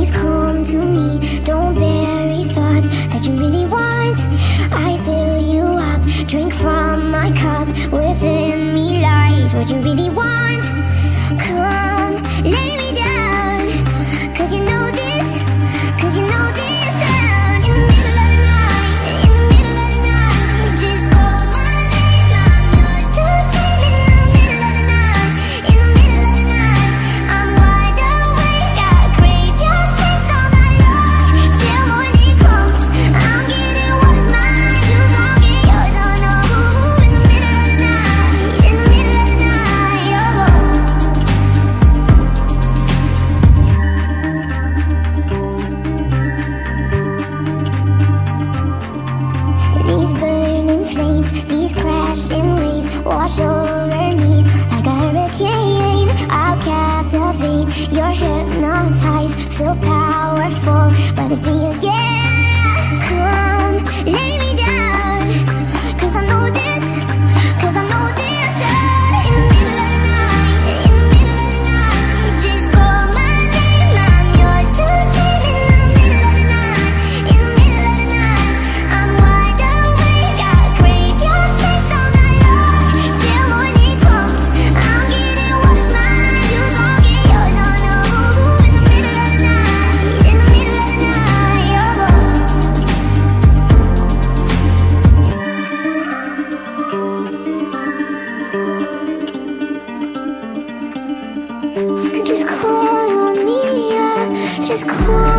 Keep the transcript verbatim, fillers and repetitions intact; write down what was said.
just come to me. Don't bury thoughts that you really want. I fill you up, drink from my cup. Within me lies what you really want. Come, lay me down, cause you know this, cause you know this. Sound in the middle of the night, in the middle of the night. Just call my name, I'm yours to save. In the middle of the night, in the middle of the night. I'm wide awake, I crave your taste all night long. Till morning comes, I'm getting what is mine. You gon' get yours, oh no. In the middle of the night, in the middle of the night, oh. These burning flames, these crashing waves wash over me like a hurricane. I'll captivate, you're hypnotized, feel powerful, but it's me again. Come, lay me down, cause I know this, cause I know this. In the middle of the night, in the middle of the night. Just call my name, I'm yours to save. In the middle of the night, in the middle of the night. I'm wide awake, I crave your taste all night long. Till morning comes, I'm getting what is mine. You gon' get yours, oh no. In the middle of the night, in the middle of the night, oh. Just call on me, yeah. Just call